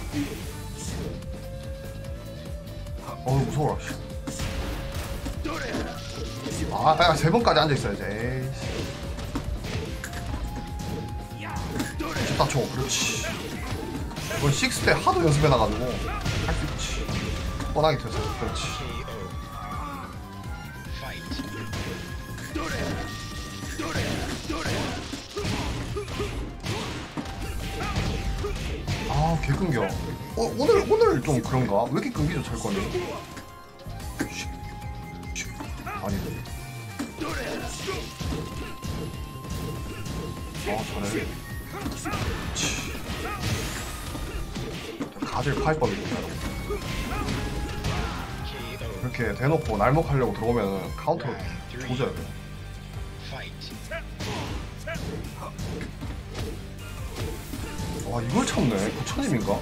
무서워라. 야, 3번까지 앉아있어야지. 에이씨. 14초. 그렇지. 이건 6대 하도 연습해놔가지고 할 수 있지. 뻔하게 튀었어. 그렇지. 아, 개 끊겨. 오늘 좀 그런가? 왜 이렇게 끊기죠, 철권이? 아니네. 잘해. 가질 파이법이구나. 이렇게 대놓고 날먹하려고 들어오면 카운터로 조져야 돼. 와, 이걸 참네. 9,000임인가?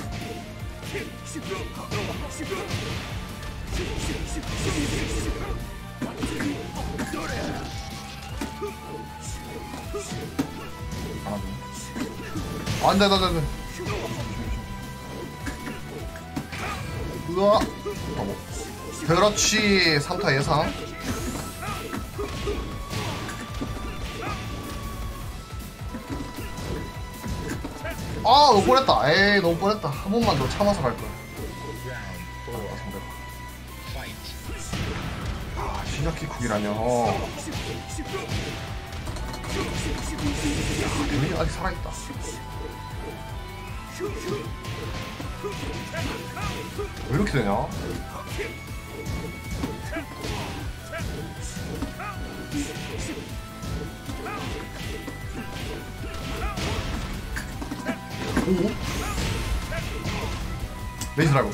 안 돼, 안 돼, 안 돼. 으아! 그렇지. 3타 예상. 아, 너무 뻔했다. 에이, 너무 뻔했다. 한 번만 더 참아서 갈걸. 아, 시작키 쿡이라뇨. 데미지 아직 살아있다. 왜 이렇게 되냐? 오? 레이스라고.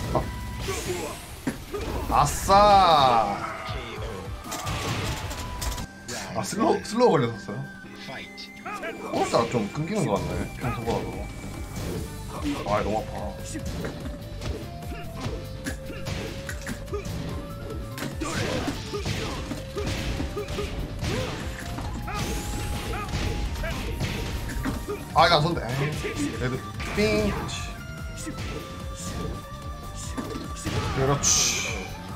아싸! 아, 슬로우 걸렸었어요. 오늘따라 좀 끊기는 것 같네, 평소보다도. 아, 너무 아파. 아, 이거 안 손대. 레드 삥. 그렇지.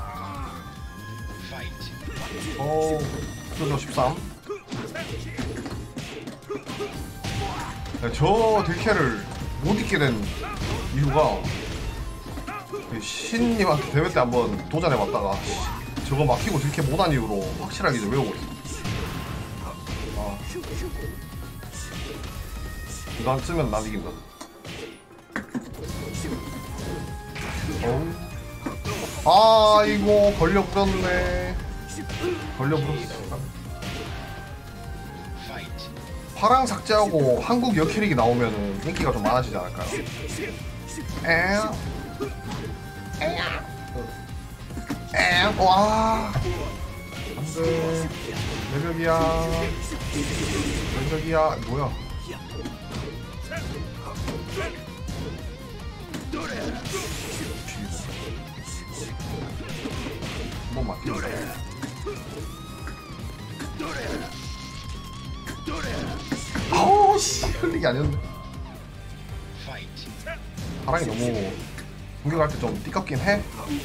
오, 표정 13. 저 딜캐를 못 잊게 된 이유가 신님한테 대회 때 한번 도전해봤다가 저거 막히고 딜캐 못한 이후로 확실하게 이제 외우고 있어. 아. 이거 안 쓰면 난 이긴다. 아이고, 걸려버렸네. 걸려버렸어. 파랑 삭제하고 한국 여캐릭이 나오면은 인기가 좀 많아지지 않을까요? 와. 안돼. 레벨이야. 레벨이야. 뭐야? 한번 맞긴다. 아우 씨, 흘리기 아니었는데. 파랑이 너무 공격할 때 좀 띠껍긴 해.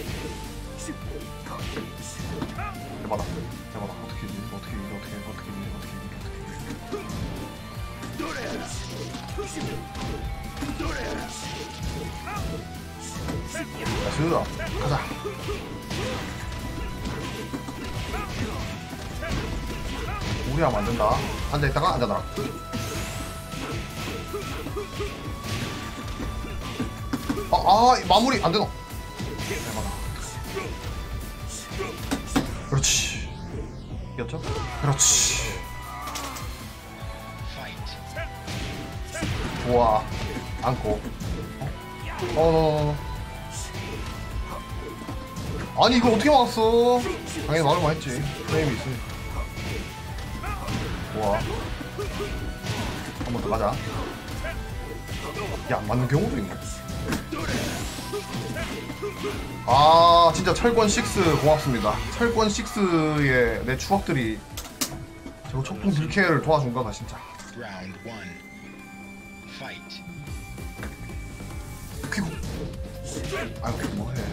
대박아, 대박아. 어떻게 이지? 어떻게 이지? 나이스. 가자. 우리 하면 안 된다. 앉아있다가 앉아놔라. 마무리 안 되노. 그렇지. 이겼죠? 그렇지. 좋아. 안고. 아니 이걸 어떻게 막았어? 당연히 막을만 했지. 프레임이 있으니까. 좋아. 한 번 더 가자. 야, 안 맞는 경우도 있네. 아, 진짜 철권 6 고맙습니다. 철권 6의 내 추억들이 저거 촉풍 딜캐를 도와준 거다 진짜. 그리고 아이고 뭐해.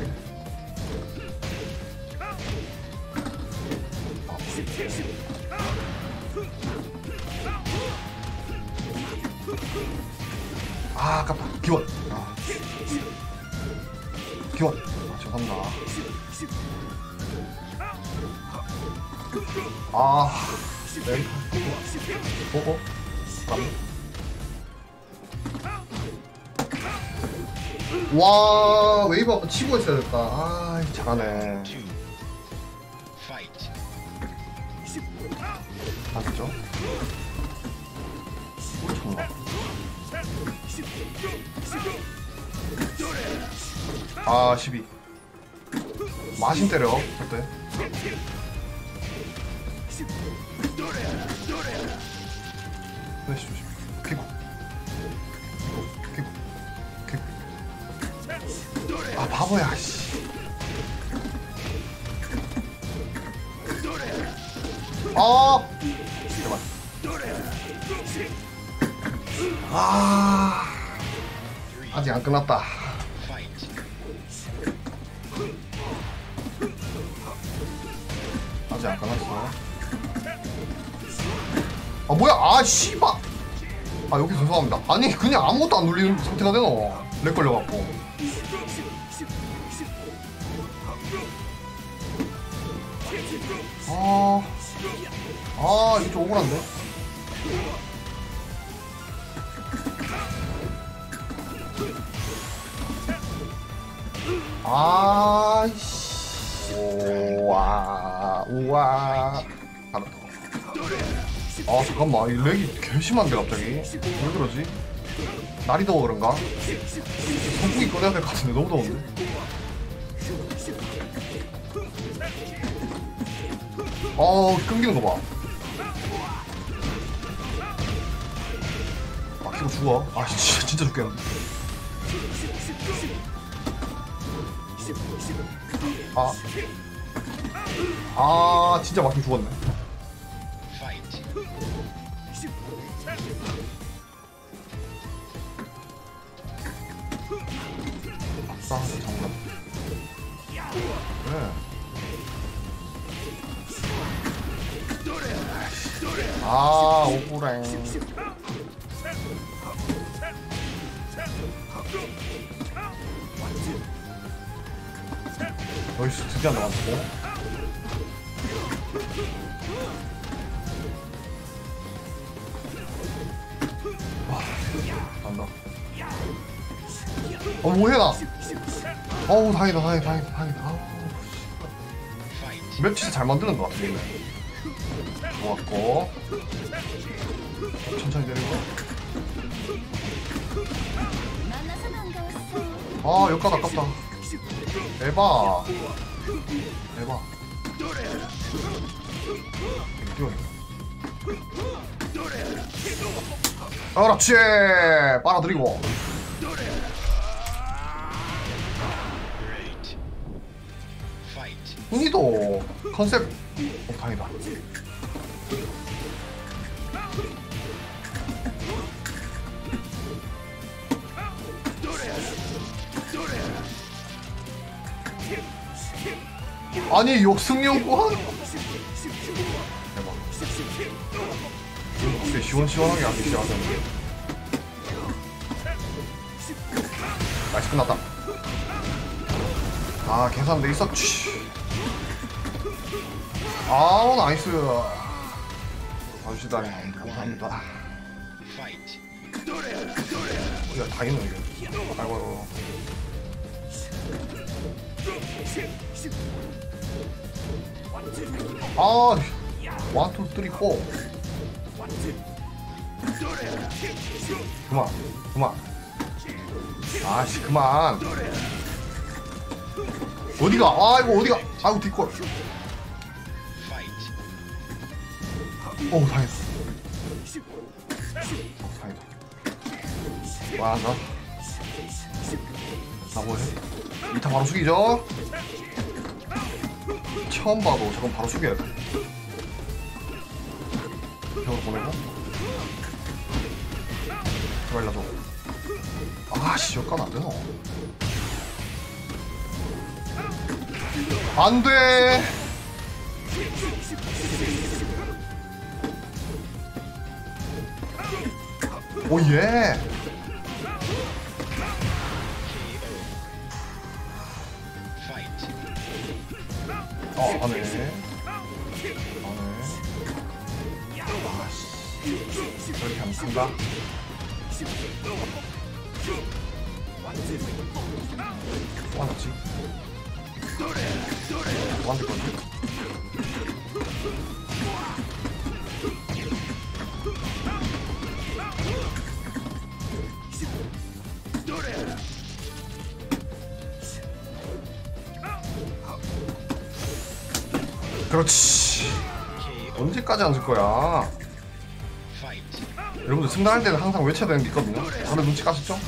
아 아깝다. 기원. 기원. 죄송합니다. 네. 와 웨이브 한번 치고 했어야 됐다. 아 잘하네. 맞죠? 정말. 아 12. 마신 때려 그때. 플래시 조심. 피고. 피고. 피고. 아 바보야 씨. 아 제발. 아 아직 안 끝났다. 아직 안 끝났어. 아 뭐야 아 씨발. 아 여기 죄송합니다. 아니 그냥 아무것도 안 눌리는 상태가 되노. 렉 걸려갖고. 이게 좀 억울한데? 아이씨. 우와. 알았다. 아, 잠깐만. 이 렉이 개심한데, 갑자기? 왜 그러지? 날이 더워 그런가? 선풍기 꺼내야 될 것 같은데, 너무 더운데? 끊기는 거 봐. 아, 키고 죽어. 아, 진짜 죽겠는데. 진짜 막히고 죽었네. 아싸, 정답. 그래. 억울해. 어이씨, 드디어 나왔고. 간다. 뭐해, 나? 어우, 다행이다. 맵 진짜 잘 만드는 것 같아, 얘는. 좋았고. 천천히 내리고. 여기까지 아깝다. 에바. 그렇지. 빨아들이고. 흥이도 컨셉. 다행이다. 아니 욕승용구한? 대박. 근데 시원시원하게 하기 시작하는데. 나이스 끝났다. 계산돼 있었지. 나이스. 봐주시다니 감사합니다. 야 다 있네 이게. 아이고. 원, 투, 쓰리, 포. 그만. 그만. 어디가? 이거 어디가? 아이고 뒷골. 다행이다. 와, 나 뭐해? 이타 바로 숙이죠? 처음 봐도 저건 바로 숙여야 돼. 벽으로 보내고. 제발 일러줘. 여기까지 안 되노? 안돼. 오예. 안해. 아씨, 저렇게 하면 큰가? 또 하나지? 또 한대 거지? 그렇지. 언제까지 앉을 거야? 여러분들 승단할 때는 항상 외쳐야 되는 게 있거든요. 다들 눈치 까셨죠?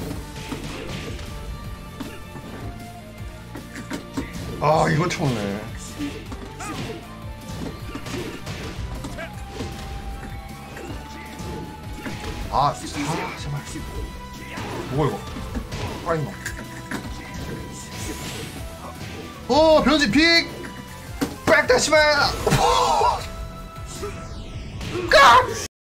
아, 이거 쳤네. 아, 제발. 뭐야 이거? 빠있노. 변신 픽! 백다시마! 까!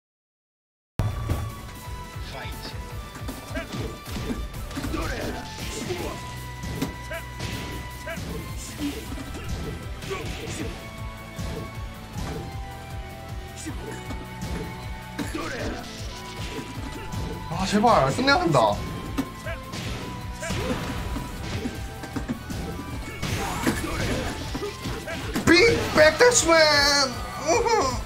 아, 제발 끝내야 된다. 빅 백다시마!